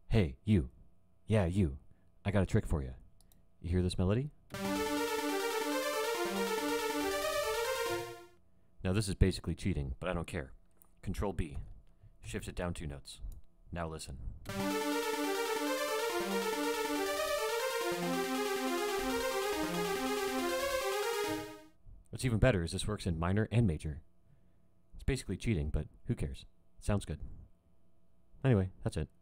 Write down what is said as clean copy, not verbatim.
Hey, you. Yeah, you. I got a trick for you. You hear this melody? Now this is basically cheating, but I don't care. Control B. Shifts it down 2 notes. Now listen. What's even better is this works in minor and major. It's basically cheating, but who cares? Sounds good. Anyway, that's it.